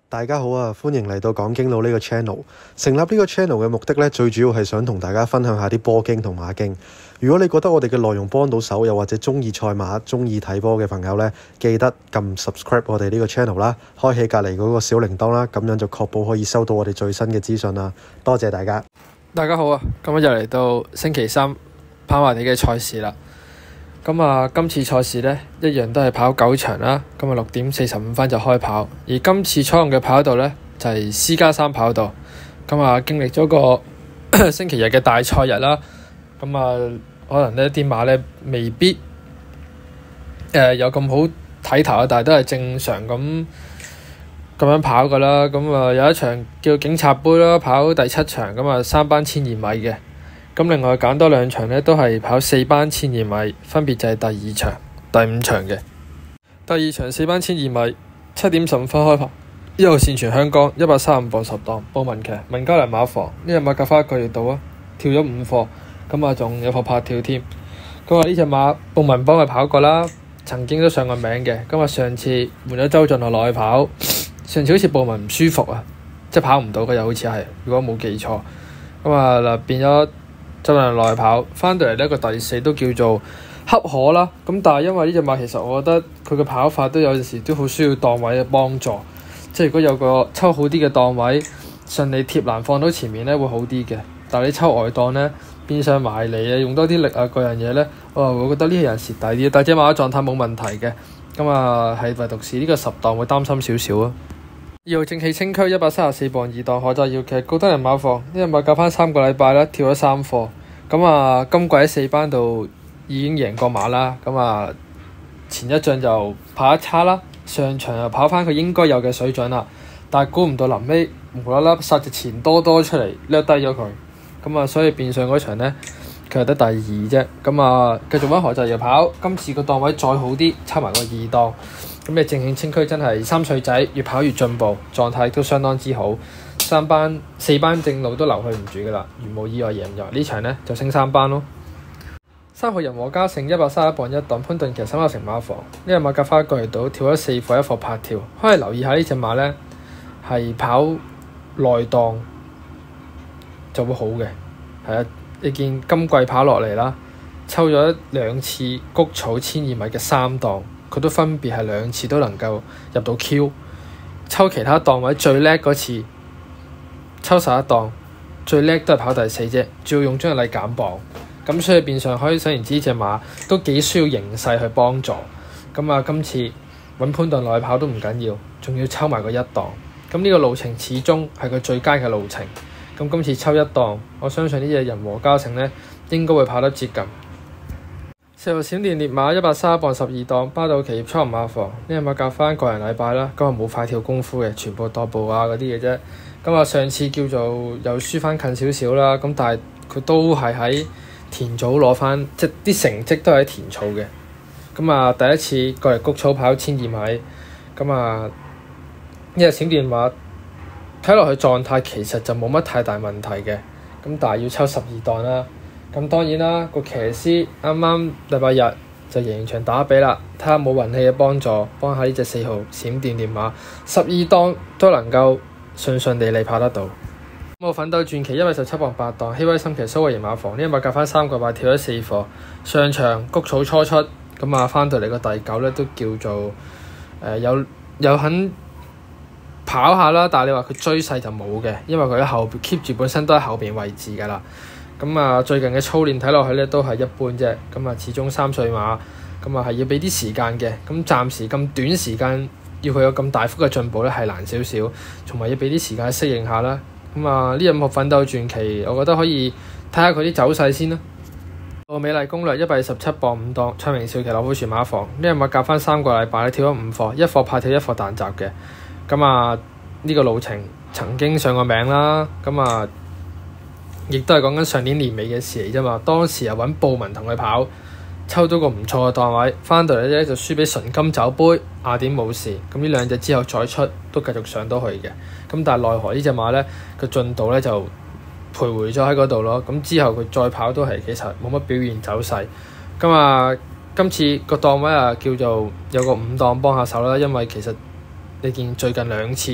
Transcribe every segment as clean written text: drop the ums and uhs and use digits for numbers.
大家好啊，歡迎嚟到講經佬呢個 channel。成立呢個 channel 嘅目的呢，最主要係想同大家分享下啲波經同馬經。如果你覺得我哋嘅內容幫到手，又或者中意賽馬、中意睇波嘅朋友呢，記得撳 subscribe 我哋呢個 channel 啦，開啟隔離嗰個小鈴鐺啦，咁樣就確保可以收到我哋最新嘅資訊啦。多謝大家。 大家好啊，咁又嚟到星期三跑馬地嘅賽事啦。今次賽事呢，一樣都係跑9場啦。6點45分就開跑，而今次採用嘅跑道呢，就係 C+3 跑道。經歷咗個星期日嘅大賽日啦，可能呢啲馬呢未必有咁好睇頭啊，但係都係正常咁樣跑噶啦。有一場叫警察杯啦，跑第7場3班1200米嘅。另外揀多2場呢，都係跑4班1200米，分別就係第2場、第5場嘅。第2場4班1200米7點15分開跑，1號線全香港135磅10檔，布文騎文嘉良馬房呢隻馬隔返1個月到啊，跳咗5課，仲有課拍跳添。呢隻馬布文幫佢跑過啦，曾經都上過名嘅。上次換咗周俊樂落去跑，上次好似布文唔舒服啊，即係跑唔到嘅，又好似係，如果冇記錯。變咗周俊樂落去跑，翻到嚟呢個第4都叫做恰可啦。但係因為呢隻馬其實我覺得佢嘅跑法都有陣時都好需要檔位嘅幫助，即係如果有個抽好啲嘅檔位，順利貼欄放到前面呢會好啲嘅。但係你抽外檔呢，變相埋嚟啊，用多啲力啊，各樣嘢呢，我會覺得呢個人蝕底啲。但係隻馬嘅狀態冇問題嘅，係唯獨是呢個10檔會擔心少少啊。2號正氣清區134磅2檔，可就要騎高德人馬房呢隻馬隔翻3個禮拜啦，跳咗3課。今季喺4班度已經贏過馬啦。前一仗就跑得差啦，上場又跑翻佢應該有嘅水準啦。但係估唔到臨尾無啦啦殺隻錢多多出嚟，掠低咗佢。所以變相嗰場呢，佢係得第2啫。繼續揾何就要跑，今次個檔位再好啲，抽埋個2檔。正氣清區真係3歲仔，越跑越進步，狀態都相當之好。4班正路都留佢唔住噶啦，如無意外贏咗呢場呢，就升3班咯。3號人和嘉誠131磅1檔，潘頓騎沈亞成馬房呢隻馬隔返1個月到，跳咗4課1課拍跳。可以留意下呢隻馬呢，係跑內檔就會好嘅。係啊，你見今季跑落嚟啦，抽咗2次谷草1200米嘅3檔。佢都分別係2次都能夠入到 Q， 抽其他檔位最叻嗰次抽11檔，最叻都係跑第4啫，主要用張日禮減磅，所以變相可以想而知呢隻馬都幾需要形勢去幫助。今次揾潘頓落去跑都唔緊要，仲要抽埋個1檔。呢個路程始終係佢最佳嘅路程。今次抽1檔，我相信呢隻人和嘉誠呢應該會跑得接近。4號閃電烈馬131磅12檔，巴道企業初馬房呢隻馬隔翻個人禮拜啦，冇快跳功夫嘅，全部踱步啊嗰啲嘅啫。上次叫做又輸翻近少少啦，但係佢都係喺田組攞翻，即係啲成績都係喺田草嘅。第一次過嚟谷草跑1200米，呢隻閃電馬睇落去狀態其實就冇乜太大問題嘅，但係要抽12檔啦。當然啦，個騎師啱啱禮拜日就贏場打比啦，睇下冇運氣嘅幫助，幫下呢隻4號閃電烈馬12檔都能夠順利跑得到。我奮鬥傳奇117磅8檔，希威森騎蘇維爾馬房呢隻馬隔翻3個禮拜跳咗4課，上場谷草初出，翻到嚟個第9咧都叫做有肯跑下啦，但係你話佢追勢就冇嘅，因為佢喺後邊 keep 住本身都喺後邊位置㗎啦。最近嘅操練睇落去咧都係一般啫。始終3歲馬，係要俾啲時間嘅。暫時咁短時間要佢有咁大幅嘅進步咧係難少少，同埋要俾啲時間適應下啦。呢隻5號奮鬥傳奇，我覺得可以睇下佢啲走勢先啦。美麗攻略127磅5檔，昌明少騎老虎船馬房呢隻馬隔翻3個禮拜跳咗5課，1課拍跳1課彈閘嘅。呢個路程曾經上過名啦。亦都係講緊上年年尾嘅事嚟啫嘛，當時又揾布文同佢跑，抽到個唔錯嘅檔位，翻到嚟咧就輸俾純金酒杯，雅典冇事。呢2隻之後再出都繼續上到去嘅。但係奈何呢隻馬呢個進度呢就徘徊咗喺嗰度咯。之後佢再跑都係其實冇乜表現走勢。今次個檔位叫做有個5檔幫下手啦，因為其實你見最近2次都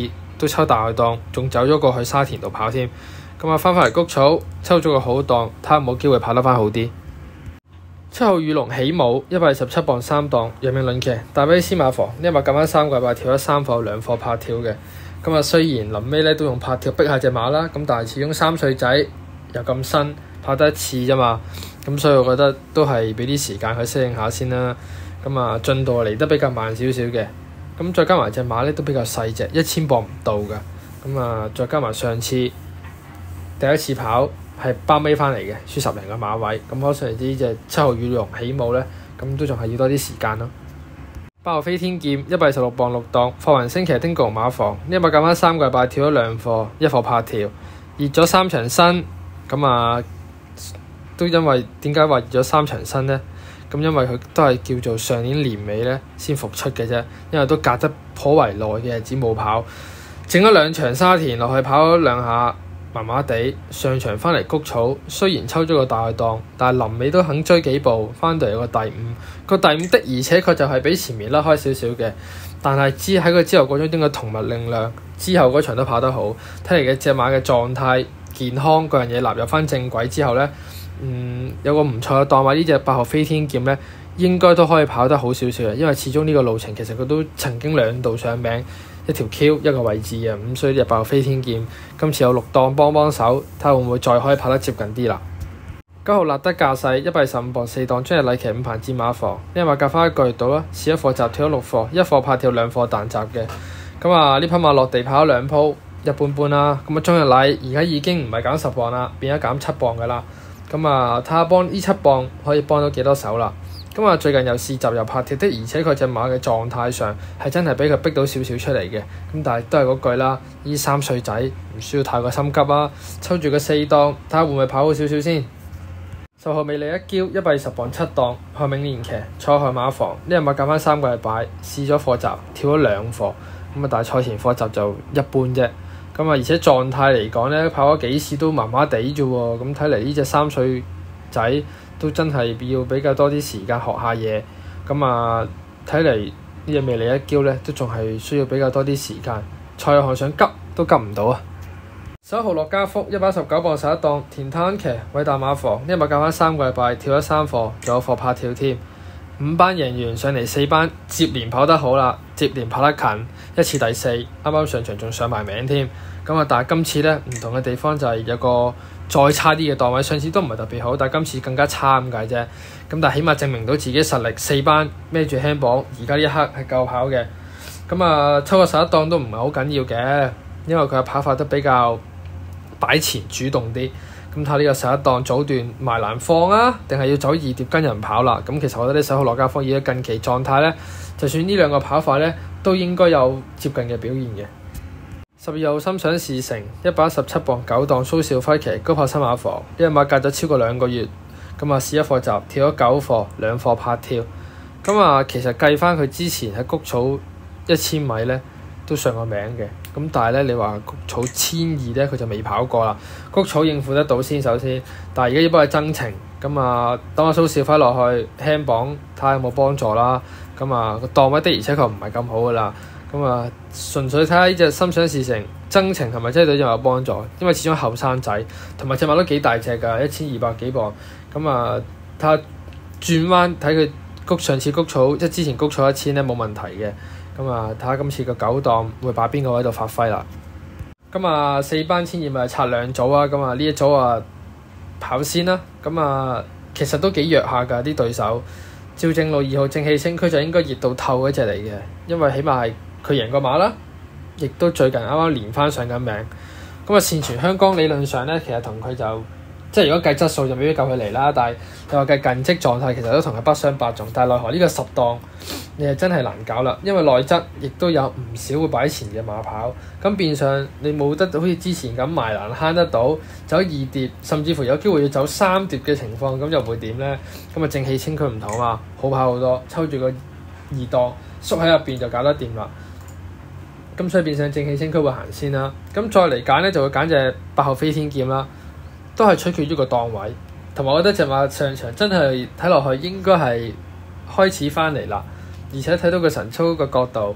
都抽大外檔，仲走咗過去沙田度跑添。咁啊，翻返嚟谷草抽咗個好檔，睇下有冇機會跑得翻好啲。7號與龍起舞127磅3檔，陽明輪騎大威斯馬房，因為咁啱3個禮拜跳咗3課2課拍跳嘅。咁啊，雖然臨尾咧都用拍跳逼下隻馬啦，咁但係始終3歲仔又咁新，跑得一次啫嘛。咁所以我覺得都係俾啲時間佢適應下先啦。咁啊，進度嚟得比較慢少少嘅。咁再加埋隻馬咧都比較細隻，1000磅唔到㗎。咁啊，再加埋上次第一次跑係包尾翻嚟嘅，輸10零個馬位。咁可想而知隻7號與龍起舞咧，咁都仲係要多啲時間咯。8號飛天劍126磅6檔，霍雲星騎丁國馬房，因為減翻3個禮拜跳咗2課，1課拍跳，熱咗3場身。咁啊，都因為點解話熱咗3場身呢？咁因為佢都係叫做上年年尾咧先復出嘅啫，因為都隔得頗為耐嘅日子冇跑，整咗2場沙田落去跑咗2下，麻麻地。上場翻嚟谷草，雖然抽咗個大檔，但係臨尾都肯追幾步，翻到嚟個第5。個第5的而且確就係比前面甩開少少嘅，但係喺佢之後嗰種點嘅同物力量，之後嗰場都跑得好。睇嚟嘅隻馬嘅狀態、健康嗰樣嘢納入翻正軌之後咧。有個唔錯嘅檔位，呢隻8號飛天劍咧，應該都可以跑得好少少嘅，因為始終呢個路程其實佢都曾經2度上名，一條 Q 一個位置嘅，咁所以呢隻8號飛天劍今次有6檔幫手，睇下會唔會再可以跑得接近啲啦。9號立德駕駛115磅4檔，將日禮騎5棚戰馬房，因為隔翻一個月到啦，試1課集跳咗6課，1課拍跳2課彈集嘅。咁啊，呢匹馬落地跑咗2鋪，一般般啦。咁啊，中日禮而家已經唔係減10磅啦，變咗減7磅噶啦。咁啊，睇下幫呢7磅可以幫到幾多手啦。咁啊，最近又試集又拍跳的，而且佢隻馬嘅狀態上係真係俾佢逼到少少出嚟嘅。咁但係都係嗰句啦，呢3歲仔唔需要太過心急啊。抽住個4檔，睇下會唔會跑好少少先。10號美利一嬌120磅7檔，何明年騎賽後馬房，呢日馬減翻3個禮拜，試咗課集跳咗2課，咁啊，但係賽前課集就一般啫。咁啊，而且狀態嚟講咧，跑咗幾次都麻麻地啫喎。咁睇嚟呢隻3歲仔都真係要比較多啲時間學下嘢。咁啊，睇嚟呢隻美利一嬌咧，都仲係需要比較多啲時間。賽後想急都急唔到啊！11號樂家福119磅11檔，田灘騎偉大馬房，因為減翻3個禮拜，跳咗3課，仲有課拍跳添。5班贏完上嚟4班，接連跑得好啦，接連跑得近，一次第4，啱啱上場仲上埋名添。咁啊，但係今次咧唔同嘅地方就係有個再差啲嘅檔位，上次都唔係特別好，但係今次更加差咁解啫。咁但係起碼證明到自己實力，4班孭住輕磅，而家呢一刻係夠跑嘅。咁啊，抽個11檔都唔係好緊要嘅，因為佢嘅跑法都比較擺前主動啲。咁睇下呢個11檔早段埋欄放啊，定係要走2碟跟人跑啦？咁其實我覺得呢10號樂家福而家近期狀態咧，就算呢2個跑法咧，都應該有接近嘅表現嘅。12號心想事成117磅9檔，蘇少輝騎高跑新馬房，呢隻馬隔咗超過2個月，咁啊試1課集跳咗9課2課拍跳。咁啊，其實計翻佢之前喺谷草1000米咧都上過名嘅，咁但係咧你話谷草1200咧佢就未跑過啦。谷草應付得到先首先，但係而家要幫佢增程，咁啊等阿蘇少輝落去輕磅睇下有冇幫助啦。咁啊個檔位的而且確唔係咁好噶啦，咁啊純粹睇下呢隻心想事成增程係咪真係對隻馬有幫助，因為始終後生仔同埋隻馬都幾大隻㗎，1200幾磅。咁啊睇下轉彎睇佢上次谷草即係之前谷草1000咧冇問題嘅。咁啊，睇下今次個9檔會擺邊個位度發揮啦。咁啊，4班千二咪拆2組啊。咁啊，呢一組啊跑先啦。咁啊，其實都幾弱下㗎啲對手。趙正路2號正氣清區就應該熱到透嗰隻嚟嘅，因為起碼係佢贏過馬啦，亦都最近啱啱連翻上緊名。咁啊，善傳香港理論上咧，其實同佢就即係如果計質素就未必夠佢嚟啦，但係你話計近績狀態其實都同佢不相伯仲。但係奈何呢個10檔你係真係難搞啦，因為內質亦都有唔少會擺前嘅馬跑，咁變相你冇得好似之前咁埋欄慳得到，走2碟，甚至乎有機會要走3碟嘅情況，咁又會點呢？咁啊正氣清區唔同啊嘛，好跑好多，抽住個2檔縮喺入邊就搞得掂啦。咁所以變相正氣清區會行先啦。咁再嚟揀呢，就會揀隻8號飛天劍啦，都係取決於個檔位，同埋我覺得隻馬上場真係睇落去應該係開始翻嚟啦。而且睇到個神操個角度，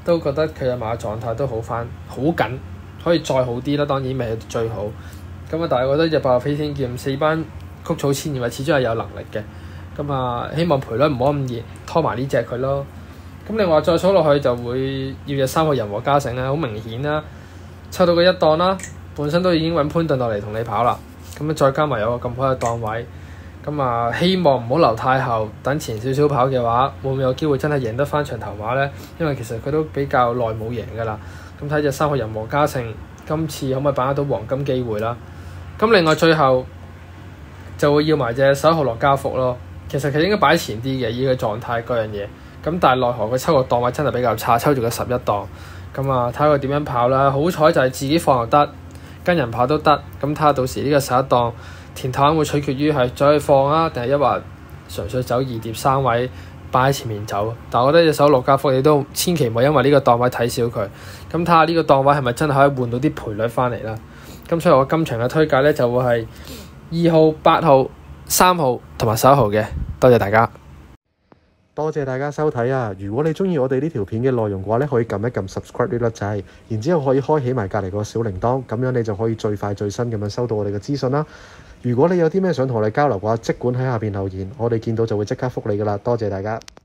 都覺得佢嘅馬狀態都好翻，好緊，可以再好啲啦。當然未係最好。咁啊，但係我覺得隻8號飛天劍4班曲草千二，始終係有能力嘅。咁啊，希望賠率唔好咁熱，拖埋呢隻佢咯。咁另外再數落去就會要隻3號人和嘉誠啦，好明顯啦，抽到個一檔啦，本身都已經揾潘頓落嚟同你跑啦。咁再加埋有個咁好嘅檔位，咁啊希望唔好留太後，等前少少跑嘅話，會唔會有機會真係贏得翻長頭馬呢？因為其實佢都比較耐冇贏㗎啦。咁睇隻3號人和嘉誠今次可唔可以把握到黃金機會啦？咁另外最後就會要埋隻11號羅家福咯。其實佢應該擺前啲嘅，以佢狀態嗰樣嘢。咁但係奈何佢抽個檔位真係比較差，抽住個11檔。咁啊睇下佢點樣跑啦。好彩就係自己放又得，跟人跑都得。咁睇下到時呢個11檔田頭會取決於係再去放啊，定係一話純粹走2碟3位擺喺前面走。但係我覺得隻手羅家福你都千祈唔好因為呢個檔位睇小佢。咁睇下呢個檔位係咪真係可以換到啲賠率翻嚟啦？咁所以我今場嘅推介呢，就會係2號、8號、3號同埋11號嘅。多謝大家。 多謝大家收睇啊！如果你中意我哋呢條片嘅內容嘅話咧，可以撳一撳 subscribe 呢粒掣，然之後可以開起埋隔離個小鈴鐺，咁樣你就可以最快最新咁樣收到我哋嘅資訊啦。如果你有啲咩想同我哋交流嘅話，即管喺下邊留言，我哋見到就會即刻覆你噶啦。多謝大家。